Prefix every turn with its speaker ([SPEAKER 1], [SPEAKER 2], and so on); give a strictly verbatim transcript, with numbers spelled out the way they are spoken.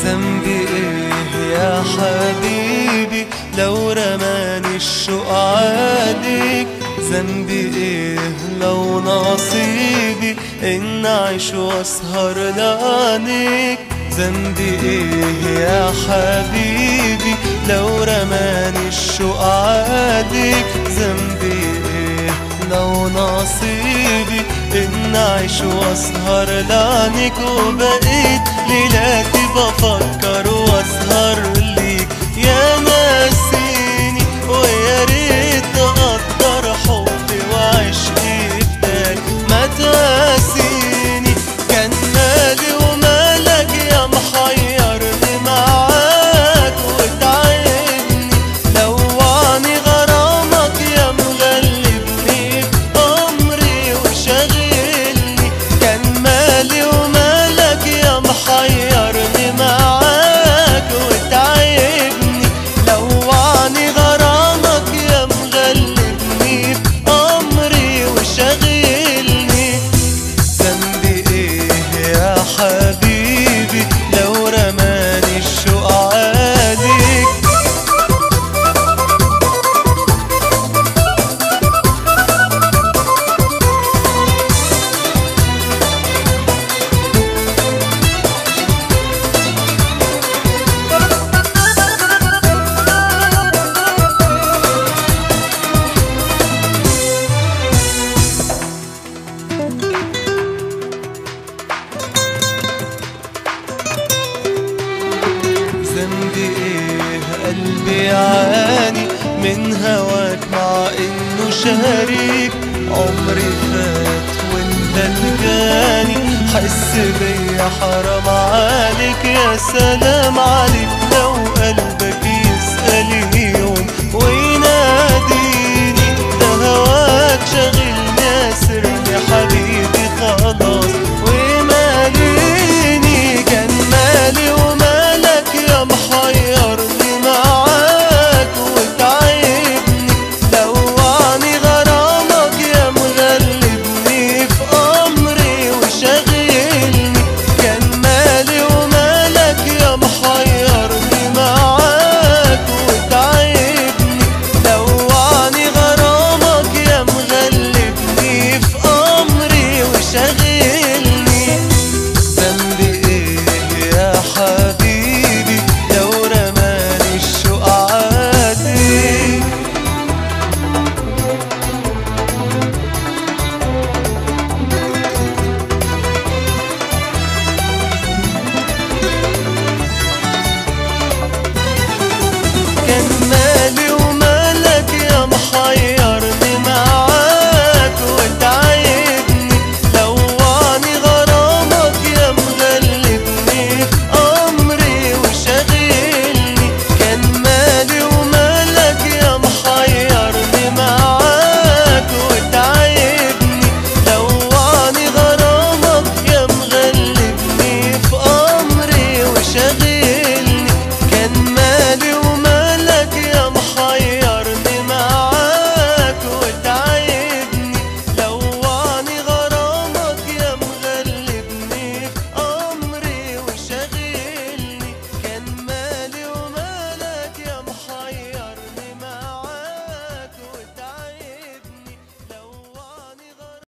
[SPEAKER 1] ذنبي ايه يا حبيبي لو رماني الشوق عليك؟ ذنبي ايه لو نصيبي ان اعيش واسهر لعنيك؟ ذنبي ايه يا حبيبي لو رماني الشوق عليك؟ ذنبي ايه لو نصيبي ان اعيش واسهر لعنيك؟ وبقيت ليلاتي بفكر واسهر ليك يا ناسيني، ويا ريت تقدر حبي وعشقي بداك ما تقاسيني. كان مالي ومالك يا محيرني معاك وتعبني، لوعني غرامك يا مغلبني بأمري وشاغلني. كان مالي ومالك يا محيرني معاك وتعبني، لوعني غرامك يا مغلبني بأمري وشاغلني. ذنبي ايه يا حبيبي لو رماني الشوق عليك؟ ذنبي ايه قلبي يعاني من هواك مع انه شريك؟ عمري فات وانت الجاني، حس بيا حرام عليك. يا سلام عليك لو قلبي